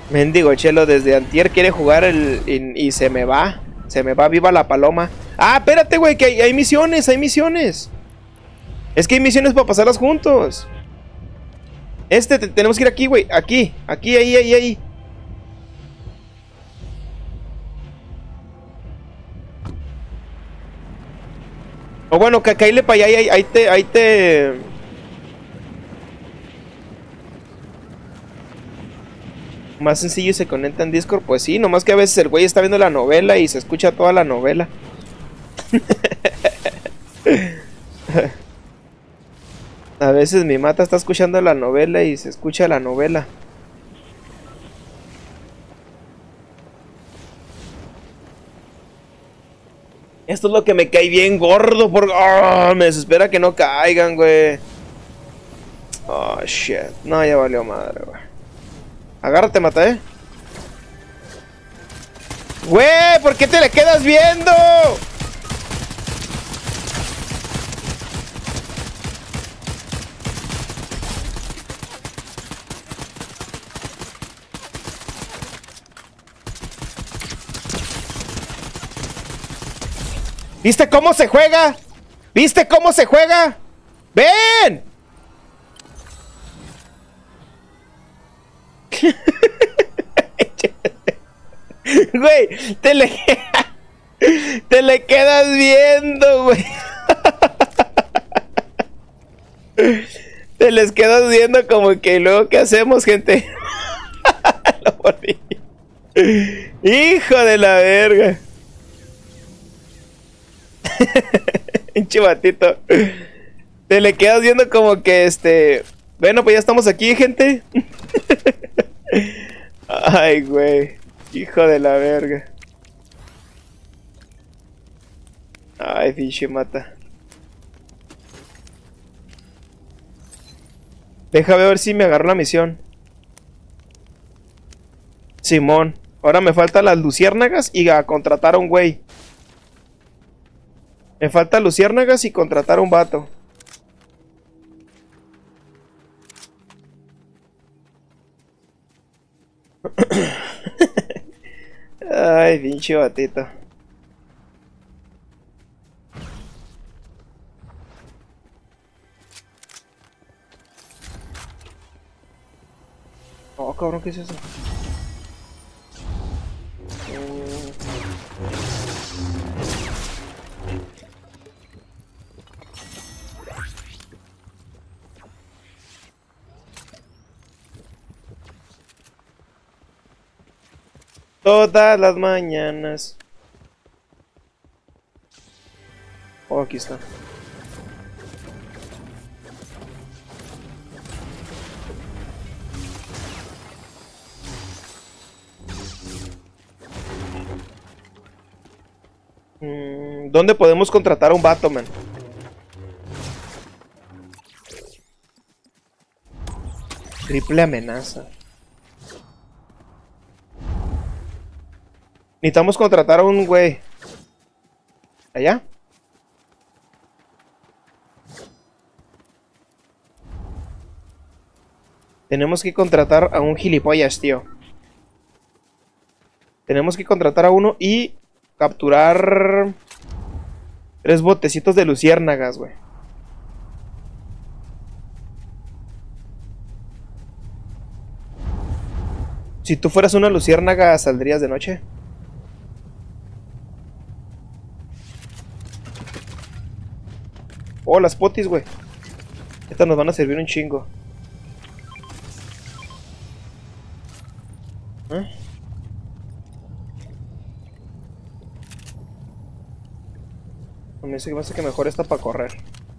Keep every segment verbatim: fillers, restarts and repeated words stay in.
Mendigo Chelo desde antier quiere jugar el, y, y se me va. Se me va viva la paloma. Ah, espérate, güey, que hay, hay misiones, hay misiones. Es que hay misiones para pasarlas juntos. Este, te, tenemos que ir aquí, güey. Aquí, aquí, ahí, ahí, ahí. O bueno, que caíle para allá, ahí, ahí te, ahí te... Más sencillo y se conecta en Discord, pues sí, nomás que a veces el güey está viendo la novela y se escucha toda la novela. A veces mi mata está escuchando la novela y se escucha la novela. Esto es lo que me cae bien gordo porque oh, me desespera que no caigan, güey. Oh, shit. No, ya valió madre, güey. Agárrate, mata, eh. Güey, ¿por qué te le quedas viendo? ¿Viste cómo se juega? ¿Viste cómo se juega? ¡Ven! Güey, te le... te le quedas viendo, güey. Te les quedas viendo como que ¿y luego qué hacemos, gente? Lo morí. Hijo de la verga. Chivatito. Te le quedas viendo como que este... Bueno, pues ya estamos aquí, gente. Ay, güey. Hijo de la verga. Ay, pinche mata. Déjame ver si me agarró la misión. Simón. Ahora me faltan las luciérnagas y a contratar a un güey. Me faltan luciérnagas y contratar a un vato. Ay, pinche batito. Oh, cabrón, ¿qué es eso? Todas las mañanas. Oh, aquí está. Mm, ¿dónde podemos contratar a un vato, man? Triple amenaza. Necesitamos contratar a un güey. ¿Allá? Tenemos que contratar a un gilipollas, tío. Tenemos que contratar a uno y capturar tres botecitos de luciérnagas, güey. Si tú fueras una luciérnaga, ¿saldrías de noche? Oh, las potis, güey. Estas nos van a servir un chingo. ¿Eh? Me dice que me hace que mejor está para correr.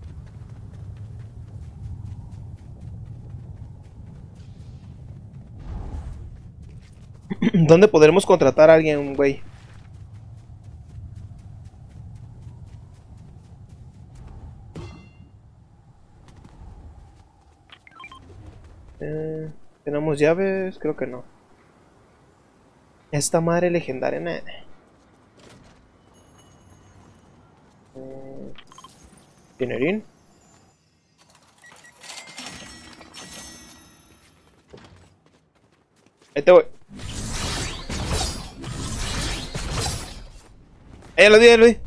¿Dónde podremos contratar a alguien, güey? Eh, ¿tenemos llaves? Creo que no. Esta madre legendaria, nada. Eh, ¿Dinerín? Ahí te voy. Eh, lo di, lo di.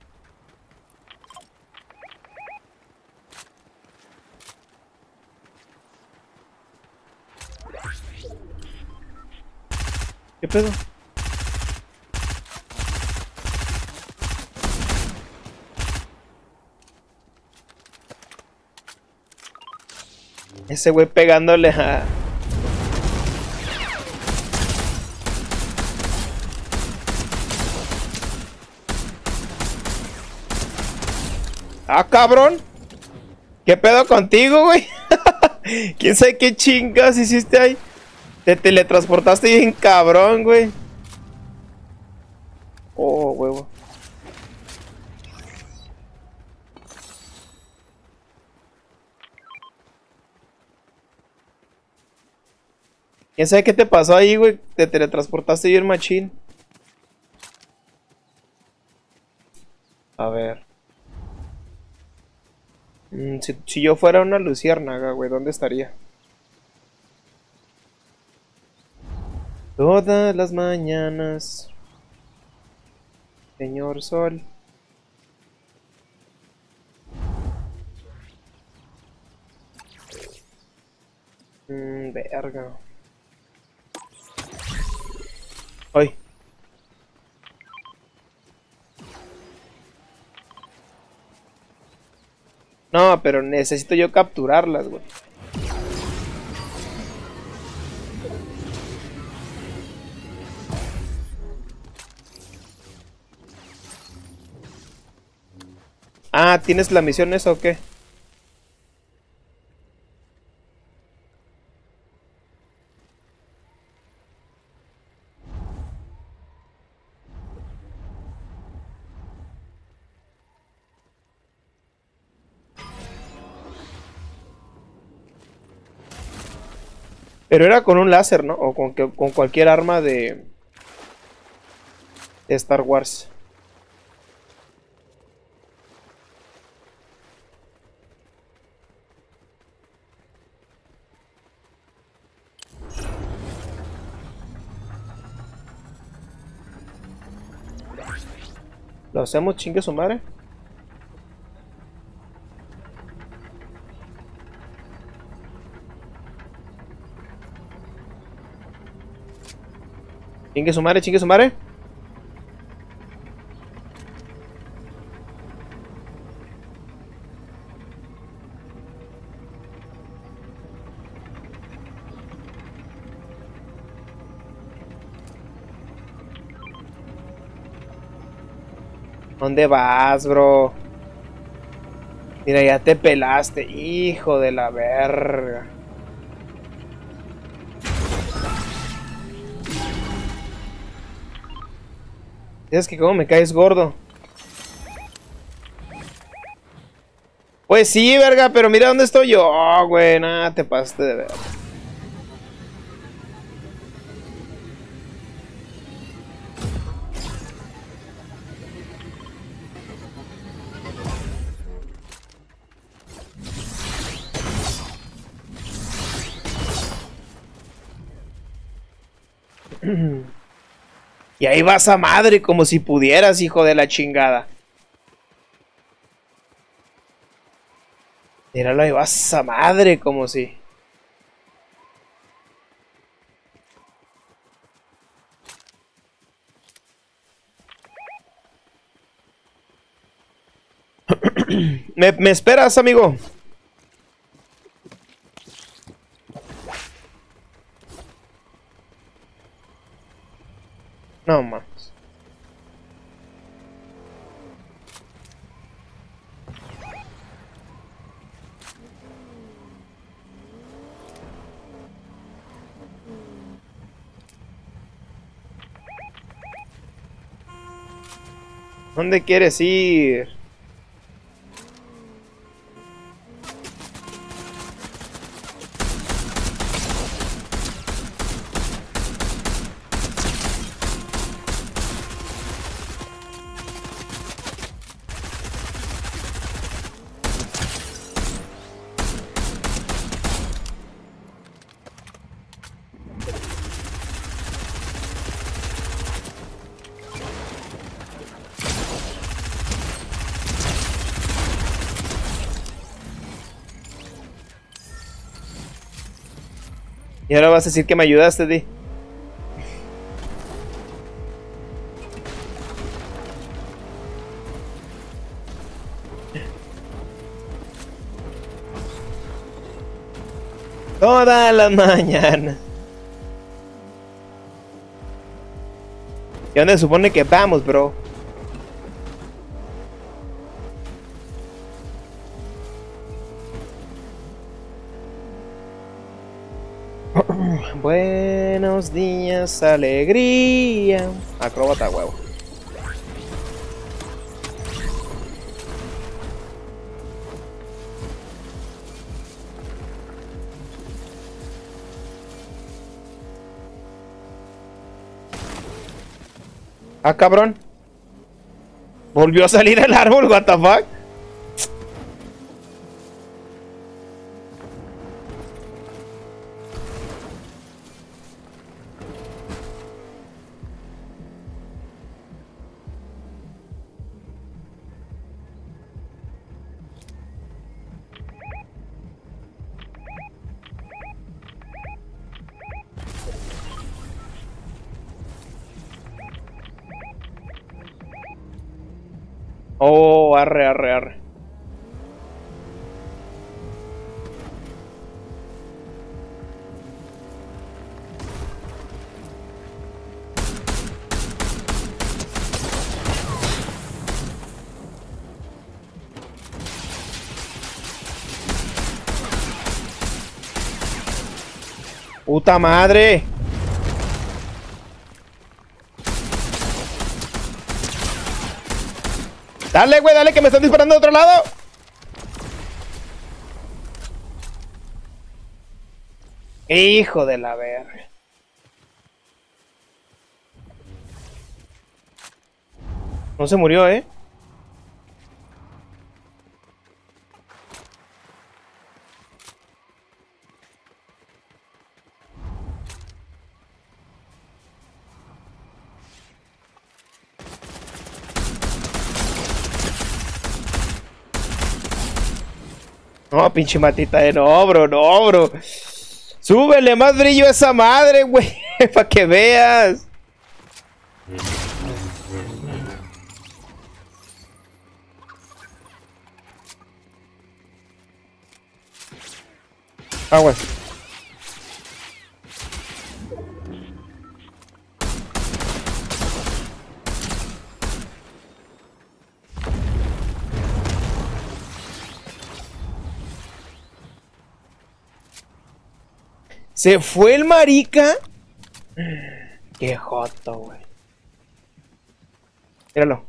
¿Qué pedo? Ese güey pegándole a... Ah, cabrón. ¿Qué pedo contigo, güey? ¿Quién sabe qué chingas hiciste ahí? Te teletransportaste bien cabrón, güey. Oh, huevo. ¿Quién sabe qué te pasó ahí, güey? Te teletransportaste bien machín. A ver. Mm, si, si yo fuera una luciérnaga, güey, ¿dónde estaría? Todas las mañanas, señor sol. Mmm, verga. Ay. No, pero necesito yo capturarlas, güey. Ah, ¿tienes la misión esa o qué? Pero era con un láser, ¿no? O con, que, con cualquier arma de, de Star Wars. ¿Lo hacemos chingue su madre? Chingue su madre, chingue su madre. ¿Dónde vas, bro? Mira, ya te pelaste, hijo de la verga. Es que como me caes gordo. Pues sí, verga, pero mira dónde estoy yo, oh, güey, nada, te pasaste de ver. Y ahí vas a madre, como si pudieras, hijo de la chingada. Míralo, ahí vas a madre, como si. ¿Me, me esperas, amigo? No más. ¿Dónde quieres ir? Y ahora vas a decir que me ayudaste, Di. Toda la mañana. ¿Y dónde se supone que vamos, bro? Buenos días, alegría. Acróbata, huevo. Ah, cabrón. Volvió a salir el árbol, what the fuck. Oh, arre, arre, arre. Puta madre. Dale, güey, dale, que me están disparando de otro lado. Hijo de la verga. No se murió, ¿eh? No, pinche matita de no, bro, no, bro. Súbele más brillo a esa madre, güey. Para que veas. Aguas. Se fue el marica. Qué joto, güey. Míralo.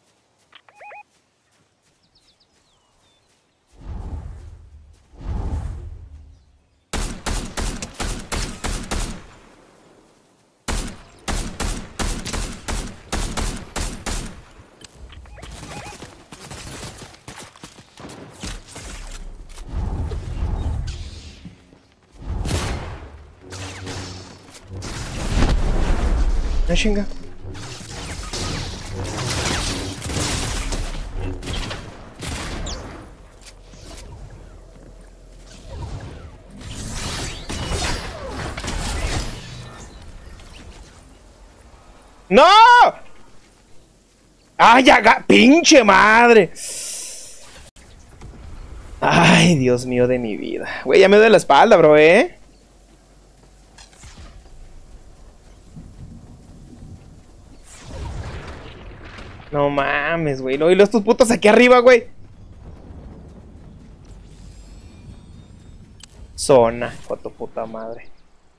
La chinga. ¡No! ¡Ay, ya! ¡Pinche madre! Ay, Dios mío de mi vida. Güey, ya me duele la espalda, bro, ¿eh? No mames, güey. No, y los tus putos aquí arriba, güey. Zona, con tu puta madre.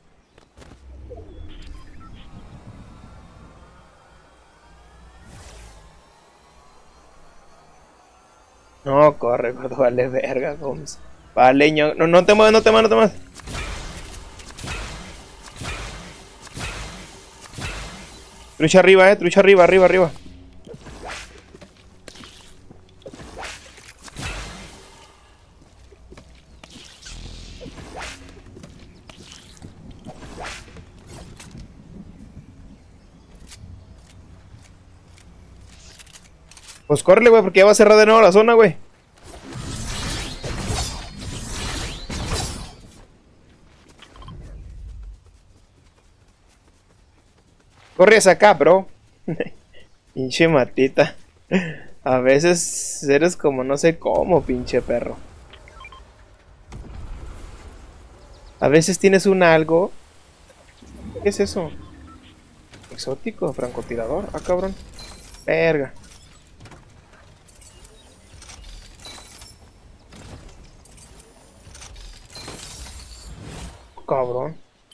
No, corre, gordo, vale verga, Gomes. Vale, ño. No, no te muevas, no te muevas, no te muevas. Trucha arriba, eh, trucha arriba, arriba, arriba. Pues córrele, güey, porque ya va a cerrar de nuevo la zona, güey. Corre hacia acá, bro. Pinche matita. A veces eres como no sé cómo, pinche perro. A veces tienes un algo. ¿Qué es eso? Exótico, francotirador. Ah, cabrón. Verga. Cabrón.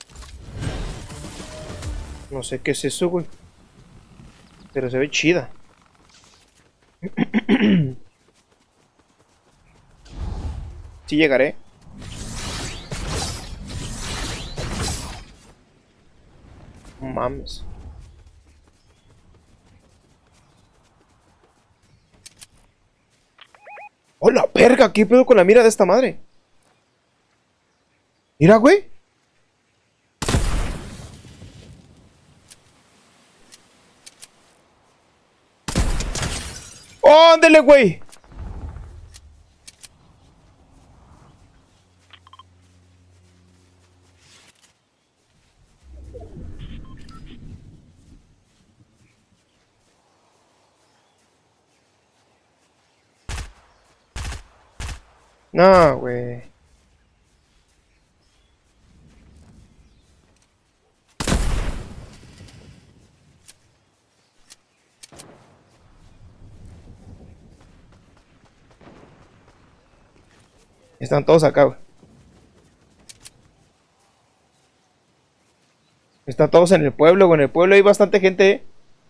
No sé qué es eso, güey. Pero se ve chida. Sí llegaré. Mames. ¡Hola, verga! ¿Qué pedo con la mira de esta madre? Mira, güey. ¡Oh, ándele, güey! No, güey. Están todos acá, güey. Están todos en el pueblo, güey. En el pueblo hay bastante gente, ¿eh?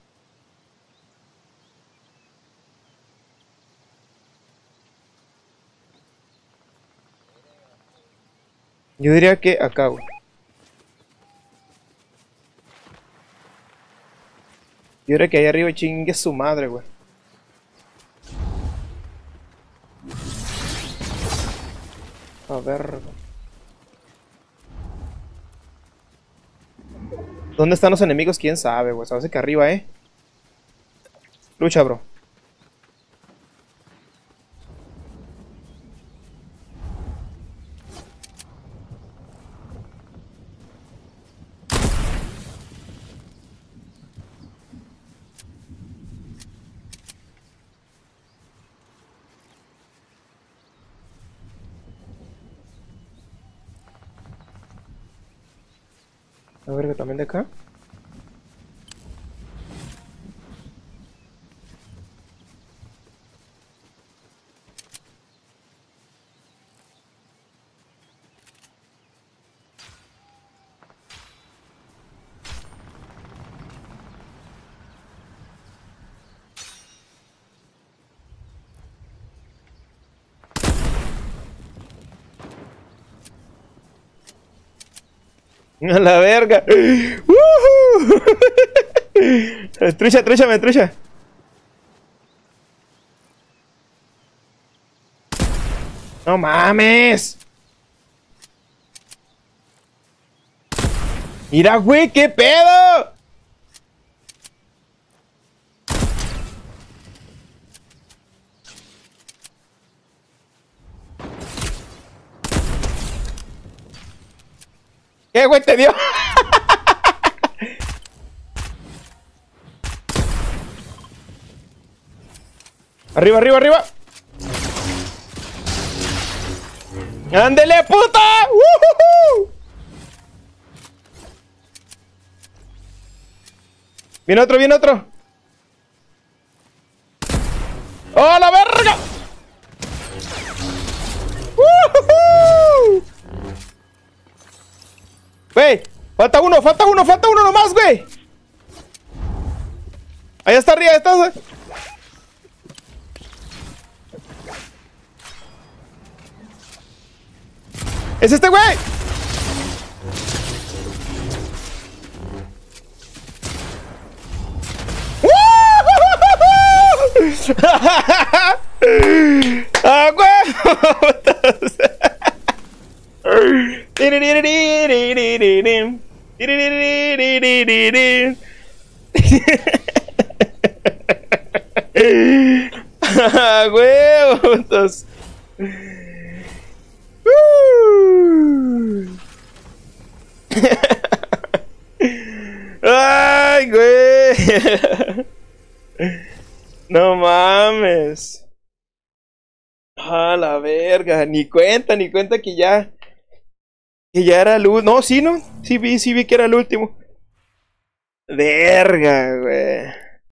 Yo diría que acá, güey. Yo diría que ahí arriba chingue su madre, güey. A ver. ¿Dónde están los enemigos? ¿Quién sabe, güey? Se hace que arriba, ¿eh? Lucha, bro. A ver, que también de acá. A la verga. ¡Woohoo! Trucha, trucha, me trucha. No mames. Mira, güey, qué pedo. ¿Qué, güey, te dio? Arriba, arriba, arriba. ¡Ándele, puta! ¡Woohoo! Viene otro, viene otro. ¡Oh, la verga! ¡Woohoo! Güey, falta uno, falta uno, falta uno nomás, güey. Allá está arriba, está, güey. ¡Es este, güey! ¡Ah, güey! ¡Ah, huevos! ¡Ay, Ay, güey. No mames. A la verga. Ni cuenta, ni cuenta que ya. Que ya era el último. No, sí, no. Sí vi, sí vi que era el último. Verga, güey.